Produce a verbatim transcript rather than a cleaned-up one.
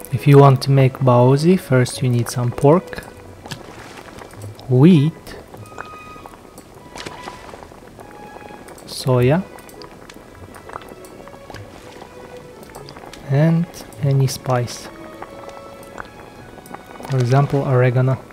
If you want to make baozi, first you need some pork, wheat, soya, and any spice. For example, oregano.